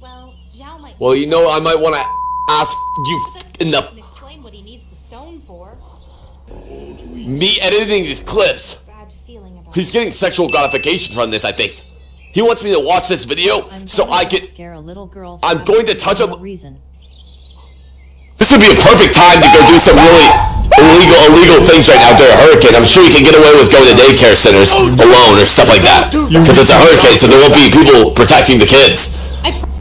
Well, Zhao might. Well, you know, I might want to ask you in the. Explain what he needs the stone for. Me editing these clips. Bad feeling about. He's getting sexual gratification from this, I think. He wants me to watch this video so I can. Scare a little girl. I'm going to touch him. Reason. This would be a perfect time to go do some really illegal things right now during a hurricane. I'm sure you can get away with going to daycare centers alone or stuff like that. Because it's a hurricane, so there won't be people protecting the kids.